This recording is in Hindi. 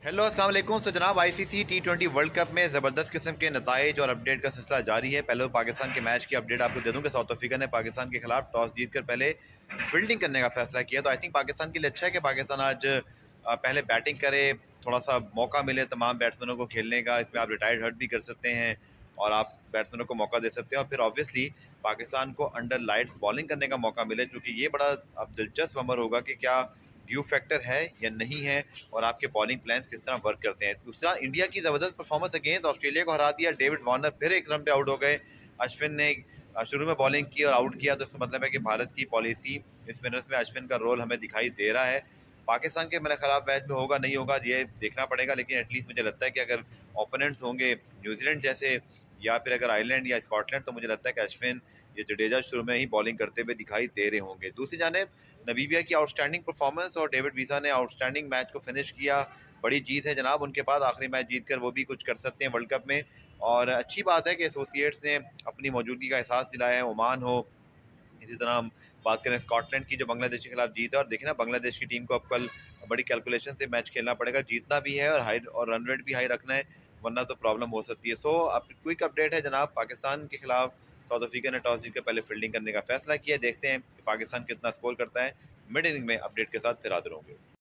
हेलो अस्सलाम वालेकुम। सो जनाब आईसीसी T20 वर्ल्ड कप में ज़बरदस्त किस्म के नताइज और अपडेट का सिलसिला जारी है। पहले तो पाकिस्तान के मैच की अपडेट आपको दे दूं कि साउथ अफ्रीका ने पाकिस्तान के खिलाफ टॉस जीतकर पहले फील्डिंग करने का फैसला किया। तो आई थिंक पाकिस्तान के लिए अच्छा है कि पाकिस्तान आज पहले बैटिंग करे, थोड़ा सा मौका मिले तमाम बैट्समैनों को खेलने का। इसमें आप रिटायर्ड हर्ट भी कर सकते हैं और आप बैट्समैनों को मौका दे सकते हैं, और फिर ऑब्वियसली पाकिस्तान को अंडर लाइट्स बॉलिंग करने का मौका मिले, क्योंकि ये बड़ा अब दिलचस्प अमर होगा कि क्या ड्यू फैक्टर है या नहीं है और आपके बॉलिंग प्लान्स किस तरह वर्क करते हैं। दूसरा, इंडिया की ज़बरदस्त परफॉर्मेंस अगेंस्ट ऑस्ट्रेलिया को हरा दिया। डेविड वार्नर फिर एक रन पे आउट हो गए। अश्विन ने शुरू में बॉलिंग की और आउट किया, तो इसका मतलब है कि भारत की पॉलिसी स्पिनर्स में अश्विन का रोल हमें दिखाई दे रहा है। पाकिस्तान के मेरे खिलाफ मैच में होगा नहीं होगा ये देखना पड़ेगा, लेकिन एटलीस्ट मुझे लगता है कि अगर ओपोनेंट्स होंगे न्यूजीलैंड जैसे या फिर अगर आयरलैंड या स्कॉटलैंड, तो मुझे लगता है कि अश्विन ये जडेजा शुरू में ही बॉलिंग करते हुए दिखाई दे रहे होंगे। दूसरी जानिब नबीबिया की आउटस्टैंडिंग परफॉर्मेंस और डेविड वीजा ने आउटस्टैंडिंग मैच को फिनिश किया। बड़ी जीत है जनाब उनके पास, आखिरी मैच जीत कर वो भी कुछ कर सकते हैं वर्ल्ड कप में। और अच्छी बात है कि एसोसिएट्स ने अपनी मौजूदगी का एहसास दिलाया है। ओमान हो, इसी तरह हम बात करें स्कॉटलैंड की जो बांग्लादेश के खिलाफ जीत है, और देखना बांग्लादेश की टीम को अब कल बड़ी कैलकुलेशन से मैच खेलना पड़ेगा, जीतना भी है और हाई और रन रेट भी हाई रखना है, वरना तो प्रॉब्लम हो सकती है। सो अब क्विक अपडेट है जनाब, पाकिस्तान के खिलाफ साउथ अफ्रीका ने टॉस जीतकर पहले फील्डिंग करने का फैसला किया। देखते हैं कि पाकिस्तान कितना स्कोर करता है। मिड इनिंग में अपडेट के साथ फिर हाजिर होंगे।